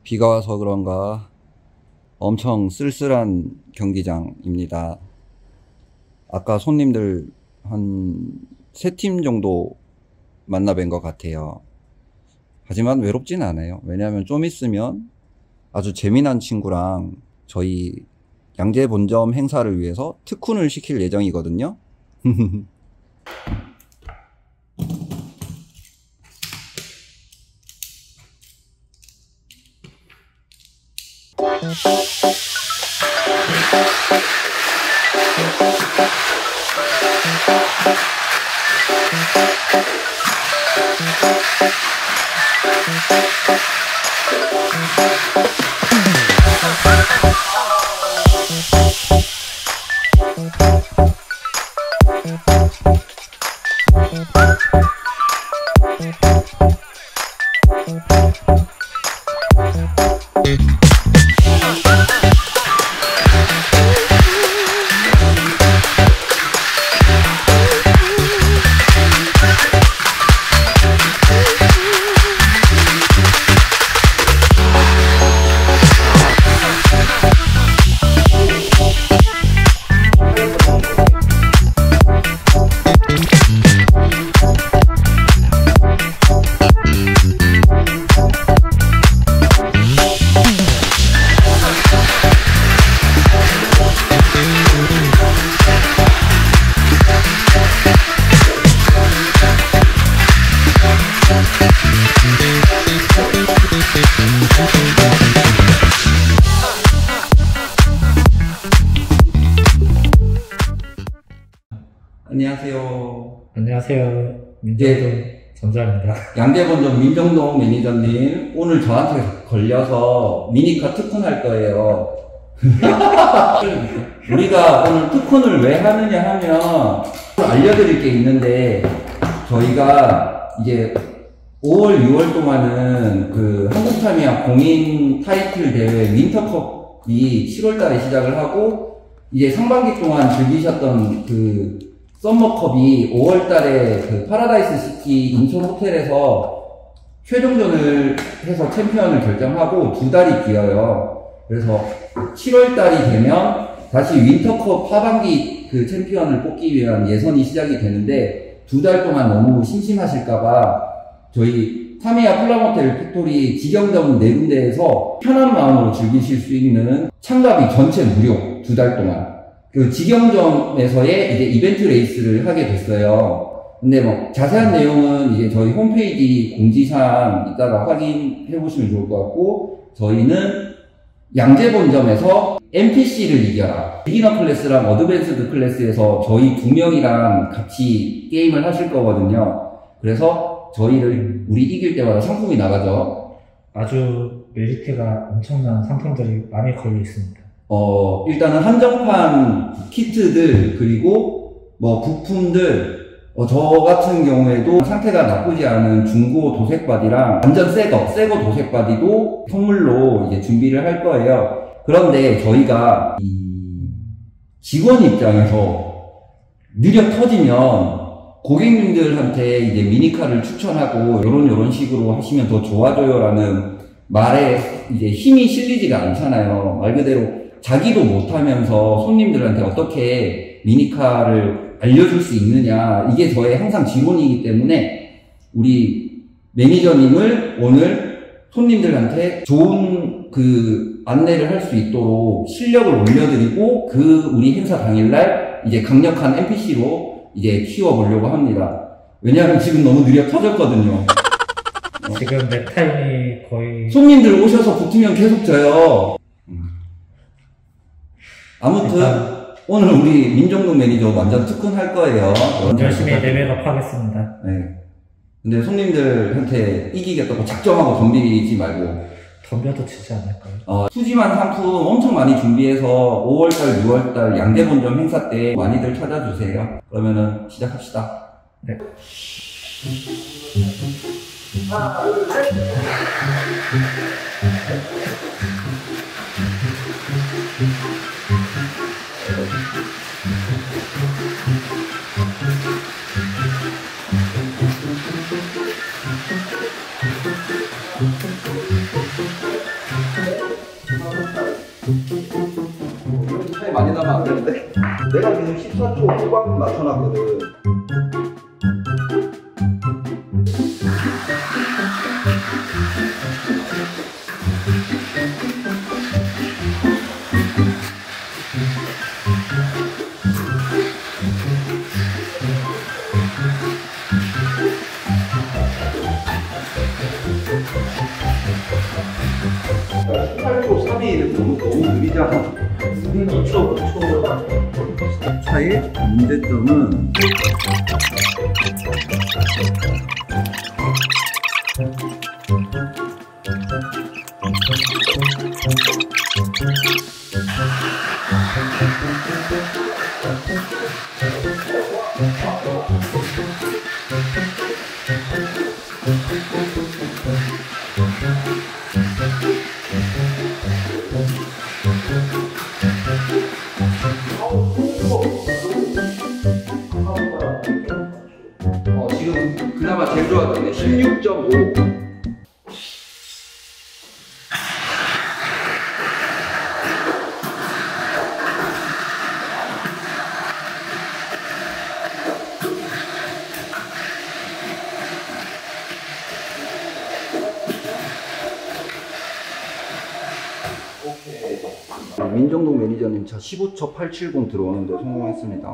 비가 와서 그런가 엄청 쓸쓸한 경기장입니다. 아까 손님들 한 3팀 정도 만나 뵌 것 같아요. 하지만 외롭진 않아요. 왜냐하면 좀 있으면 아주 재미난 친구랑 저희 양재 본점 행사를 위해서 특훈을 시킬 예정이거든요. 안녕하세요. 안녕하세요. 민정동 전자입니다. 양재본점 민정동 매니저님, 오늘 저한테 걸려서 미니카 특훈할 거예요. 우리가 오늘 특훈을 왜 하느냐 하면 알려드릴 게 있는데, 저희가 이제 5월, 6월 동안은 그 한국타미야 공인 타이틀 대회 윈터컵이 7월달에 시작을 하고, 이제 상반기 동안 즐기셨던 그 썸머컵이 5월달에 그 파라다이스 시티 인천 호텔에서 최종전을 해서 챔피언을 결정하고 2달이 비어요. 그래서 7월달이 되면 다시 윈터컵 하반기 그 챔피언을 뽑기 위한 예선이 시작이 되는데, 2달 동안 너무 심심하실까봐 저희 타미야 플라모텔 팩토리 직영점 4군데에서 편한 마음으로 즐기실 수 있는 참가비 전체 무료 2달 동안 그 직영점에서의 이제 이벤트 레이스를 하게 됐어요. 근데 뭐 자세한 내용은 이제 저희 홈페이지 공지사항 이따가 확인해 보시면 좋을 것 같고, 저희는 양재 본점에서 NPC를 이겨라, 비기너 클래스랑 어드밴스드 클래스에서 저희 2명이랑 같이 게임을 하실 거거든요. 그래서 저희를 우리 이길 때마다 상품이 나가죠. 아주 메리트가 엄청난 상품들이 많이 걸려 있습니다. 일단은 한정판 키트들, 그리고 뭐 부품들, 저 같은 경우에도 상태가 나쁘지 않은 중고 도색 바디랑 완전 새거 도색 바디도 선물로 이제 준비를 할 거예요. 그런데 저희가 이 직원 입장에서 느려 터지면 고객님들한테 이제 미니카를 추천하고 요런 식으로 하시면 더 좋아져요라는 말에 이제 힘이 실리지가 않잖아요. 말 그대로 자기도 못하면서 손님들한테 어떻게 미니카를 알려줄 수 있느냐, 이게 저의 항상 지론이기 때문에 우리 매니저님을 오늘 손님들한테 좋은 그 안내를 할 수 있도록 실력을 올려드리고, 그 우리 행사 당일날 이제 강력한 NPC로 이제 키워보려고 합니다. 왜냐하면 지금 너무 느려 터졌거든요. 지금 내 타임이 거의 손님들 오셔서 붙으면 계속 져요. 아무튼 오늘 우리 민정동 매니저 완전 특훈할 거예요. 열심히 레벨업 하겠습니다. 네. 근데 손님들한테 이기겠다고 작정하고 덤비지 말고. 덤벼도 지지 않을까요? 푸짐한 상품 엄청 많이 준비해서 5월달, 6월달 양재 본점 행사 때 많이들 찾아주세요. 그러면은 시작합시다. 네. 하나, 둘, 셋. 얼마 안 되는데? 내가 지금 14초 후반 맞춰놨거든. 야, 18초 3이 너무 느리잖아. 우리는 5초, 5초. 차의 문제점은 지금 그나마 제일 좋았던 게 16.5. 민정동 매니저님 차 15초 870 들어오는데 성공했습니다.